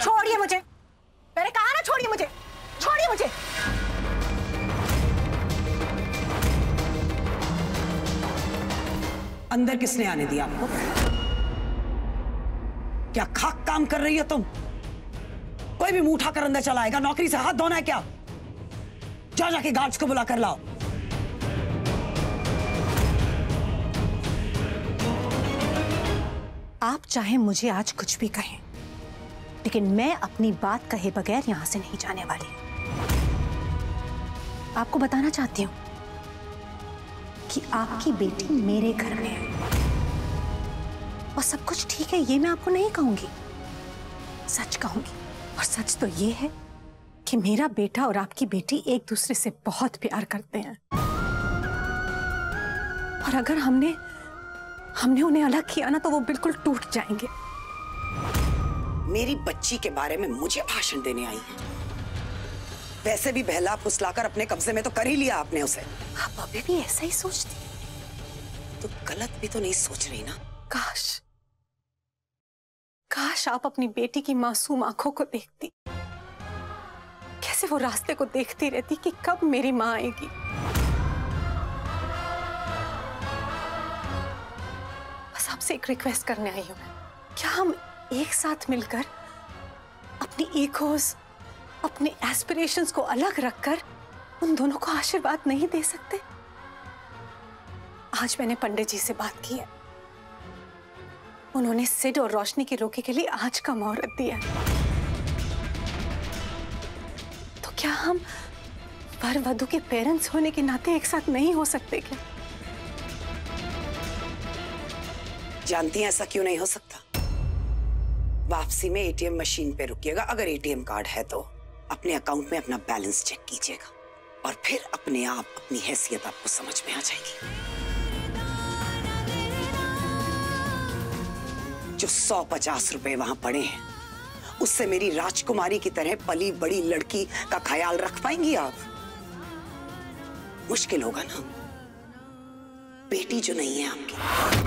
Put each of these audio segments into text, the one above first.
छोड़िए मुझे, मैंने कहा ना छोड़िए मुझे, छोड़िए मुझे। अंदर किसने आने दिया आपको? क्या खाक काम कर रही हो तुम? कोई भी मुंह उठाकर अंदर चला आएगा? नौकरी से हाथ धोना है क्या? जाओ जाके गार्ड्स को बुला कर लाओ। आप चाहे मुझे आज कुछ भी कहें, लेकिन मैं अपनी बात कहे बगैर यहां से नहीं जाने वाली। आपको बताना चाहती हूं कि आपकी बेटी मेरे घर में है और सब कुछ ठीक है, ये मैं आपको नहीं कहूंगी, सच कहूंगी। और सच तो ये है कि मेरा बेटा और आपकी बेटी एक दूसरे से बहुत प्यार करते हैं। और अगर हमने उन्हें अलग किया ना तो वो बिल्कुल टूट जाएंगे। मेरी बच्ची के बारे में मुझे भाषण देने आई है? वैसे भी बहला फुसलाकर अपने कब्जे में तो कर ही लिया आपने उसे। आप अभी भी ऐसा ही सोचती? तो गलत भी तो नहीं सोच रही ना? काश आप अपनी बेटी की मासूम आंखों को देखती, कैसे वो रास्ते को देखती रहती कि कब मेरी मां आएगी। बस आपसे एक रिक्वेस्ट करने आई हूं, क्या हम एक साथ मिलकर अपनी ईगोज, अपने एस्पिरेशंस को अलग रखकर उन दोनों को आशीर्वाद नहीं दे सकते? आज मैंने पंडित जी से बात की है, उन्होंने सिड और रोशनी की रोके के लिए आज का मुहूर्त दिया। तो क्या हम वर वधू के पेरेंट्स होने के नाते एक साथ नहीं हो सकते क्या? जानती हैं ऐसा क्यों नहीं हो सकता? वापसी में एटीएम मशीन पे रुकिएगा, अगर एटीएम कार्ड है तो अपने अकाउंट में अपना बैलेंस चेक कीजिएगा और फिर अपने आप अपनी हैसियत आपको समझ में आ जाएगी। जो 150 रुपए वहां पड़े हैं, उससे मेरी राजकुमारी की तरह पली बड़ी लड़की का ख्याल रख पाएंगी आप? मुश्किल होगा ना, बेटी जो नहीं है आपकी।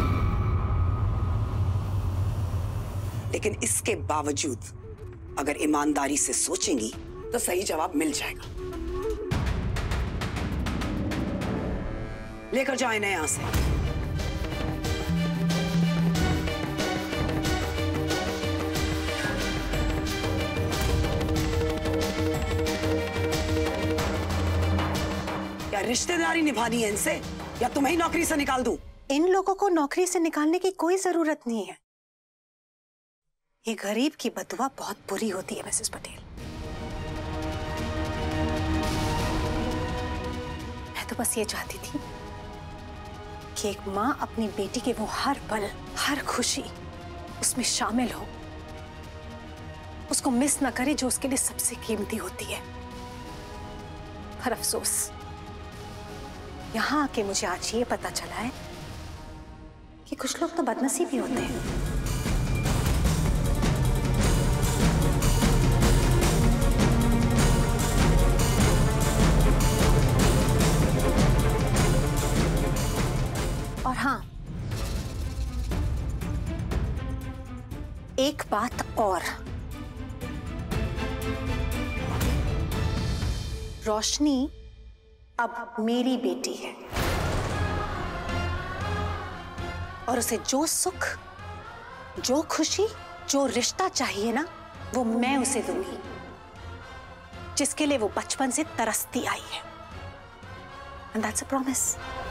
लेकिन इसके बावजूद अगर ईमानदारी से सोचेंगी तो सही जवाब मिल जाएगा। लेकर जाओ इन्हें यहां से। क्या रिश्तेदारी निभानी है इनसे या तुम्हें ही नौकरी से निकाल दूं? इन लोगों को नौकरी से निकालने की कोई जरूरत नहीं है। ये गरीब की बदुआ बहुत बुरी होती है मिसेस पटेल। मैं तो बस ये चाहती थी कि एक माँ अपनी बेटी के वो हर पल, हर खुशी उसमें शामिल हो, उसको मिस ना करे जो उसके लिए सबसे कीमती होती है। पर अफसोस यहां आके मुझे आज ये पता चला है कि कुछ लोग तो बदनसीब भी होते हैं। और हाँ, एक बात और, रोशनी अब मेरी बेटी है और उसे जो सुख, जो खुशी, जो रिश्ता चाहिए ना, वो मैं उसे दूंगी, जिसके लिए वो बचपन से तरसती आई है। And that's a promise.